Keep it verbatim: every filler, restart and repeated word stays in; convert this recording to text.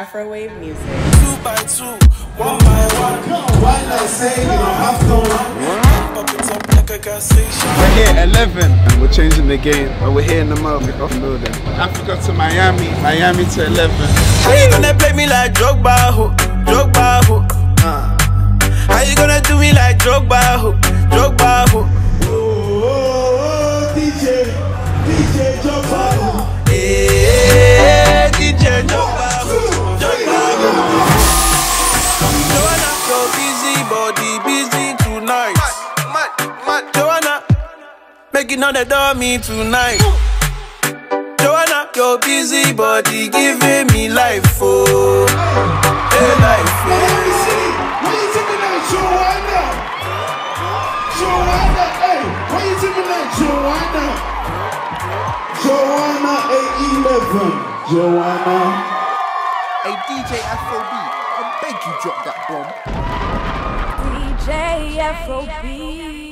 Afrowave music. Two by two, one by one. Why not say you don't have to run? Pop it up like a gas station. We're here at eleven and we're changing the game. But we're here in the Melbourne off building. Africa to Miami, Miami to eleven. How you gonna play me like Drogba, ho? Drogba, ho? Uh. How you gonna do me like Drogba, ho? Drogba, ho? Oh, oh, D J, D J Drogba, ho. Hey, D J Drogba, ho? Drogba, ho? Joanna, you're busy, body busy tonight. Mad, mad, mad. Joanna, making all the dummy tonight. Joanna, you're busy, body giving me life, oh, hey, life, Let me oh. see. Why you taking that Joanna? Joanna, hey, why you taking that Joanna? Joanna eight eleven. Joanna. Hey D J Afrobeat, I beg you drop that bomb. D J Afrobeat.